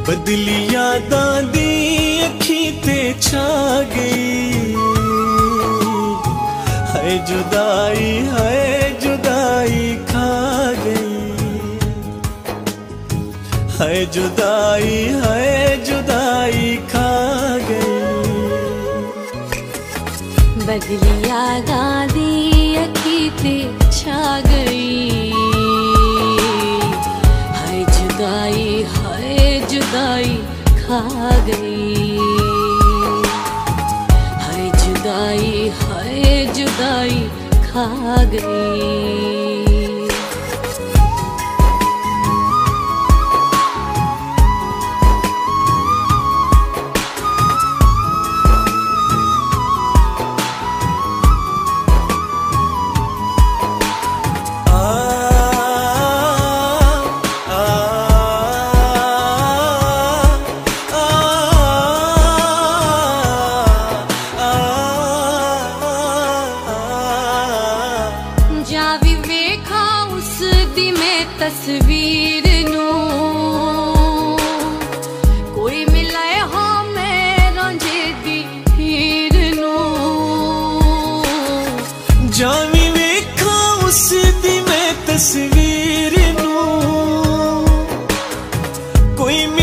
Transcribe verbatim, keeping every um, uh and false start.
बदली यादां दी अखी ते छा गई। है जुदाई है जुदाई खा गई। है जुदाई है जुदाई खा गई। बदली यादां दी अखी ते छा गई। है जुदाई है जुदाई खा गई। है जुदाई है जुदाई खा गई। जावी वेखा उस दी मैं तस्वीर नू, कोई मिलाए हो मैं रंजे दी हीर नू। जावी वेखा उस दी मैं तस्वीर नू, कोई